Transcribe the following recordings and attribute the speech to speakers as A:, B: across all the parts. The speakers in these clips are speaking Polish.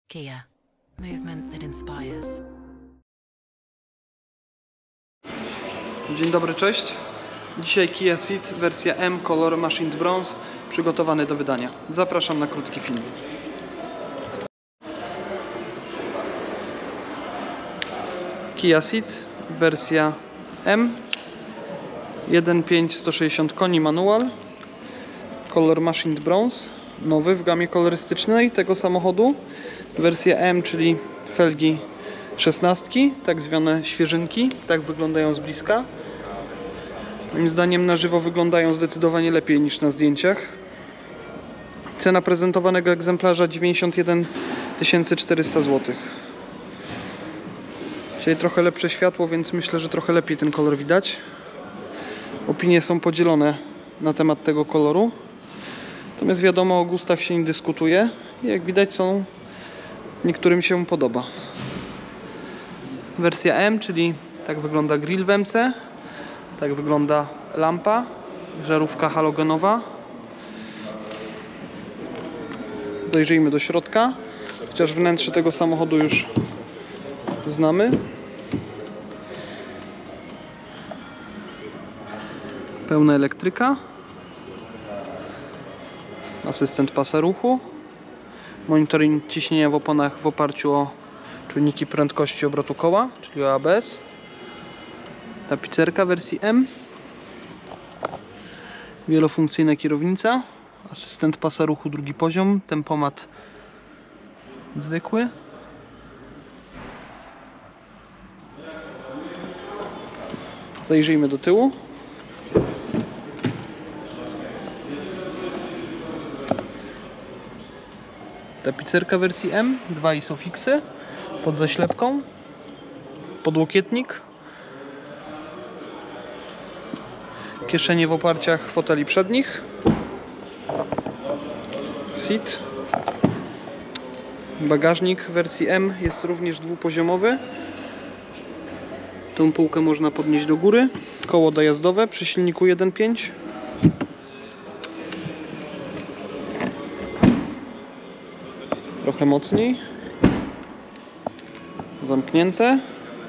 A: Kia. Movement that inspires.
B: Dzień dobry, cześć. Dzisiaj Kia Ceed, wersja M, kolor Machined Bronze, przygotowany do wydania. Zapraszam na krótki film. Kia Ceed, wersja M, 1.5 160 koni manual, kolor Machined Bronze, nowy w gamie kolorystycznej tego samochodu. Wersja M, czyli felgi 16, tak zwane świeżynki, tak wyglądają z bliska. Moim zdaniem na żywo wyglądają zdecydowanie lepiej niż na zdjęciach. Cena prezentowanego egzemplarza 91 400 zł. Dzisiaj trochę lepsze światło, więc myślę, że trochę lepiej ten kolor widać. Opinie są podzielone na temat tego koloru. Natomiast wiadomo, o gustach się nie dyskutuje. Jak widać, niektórym się podoba. Wersja M, czyli tak wygląda grill w MC. Tak wygląda lampa, żarówka halogenowa. Zajrzyjmy do środka, chociaż wnętrze tego samochodu już znamy. Pełna elektryka. Asystent pasa ruchu. Monitoring ciśnienia w oponach w oparciu o czujniki prędkości obrotu koła, czyli o ABS. Tapicerka wersji M. Wielofunkcyjna kierownica. Asystent pasa ruchu drugi poziom. Tempomat zwykły. Zajrzyjmy do tyłu. Tapicerka wersji M. 2 ISOFIXy pod zaślepką. Podłokietnik. Kieszenie w oparciach foteli przednich. Seat. Bagażnik wersji M jest również dwupoziomowy. Tą półkę można podnieść do góry. Koło dojazdowe przy silniku 1.5. Trochę mocniej. Zamknięte.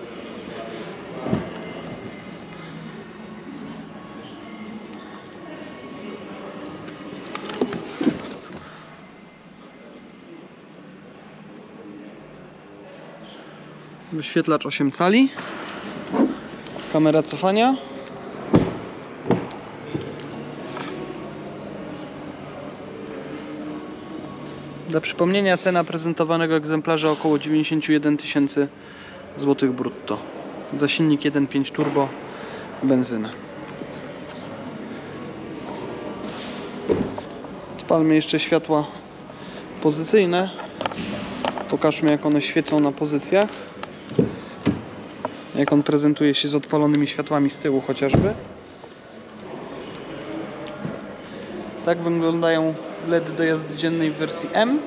B: Wyświetlacz 8 cali. Kamera cofania. Dla przypomnienia, cena prezentowanego egzemplarza około 91 000 zł brutto. Za silnik 1.5 turbo, benzyna. Spalmy jeszcze światła pozycyjne. Pokażmy, jak one świecą na pozycjach. Jak on prezentuje się z odpalonymi światłami z tyłu chociażby. Tak wyglądają LED do jazdy dziennej w wersji M.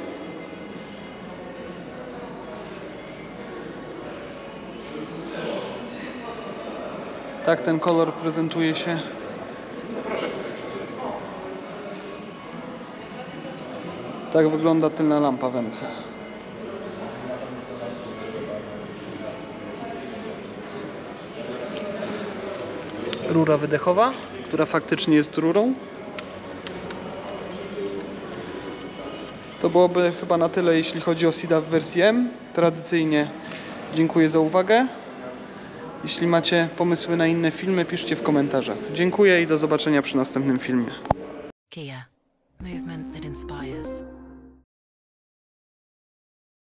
B: Tak ten kolor prezentuje się. Tak wygląda tylna lampa w MC. Rura wydechowa, która faktycznie jest rurą. To byłoby chyba na tyle, jeśli chodzi o Ceeda w wersji M. Tradycyjnie dziękuję za uwagę. Jeśli macie pomysły na inne filmy, piszcie w komentarzach. Dziękuję i do zobaczenia przy następnym filmie.
A: Kia. Movement that inspires.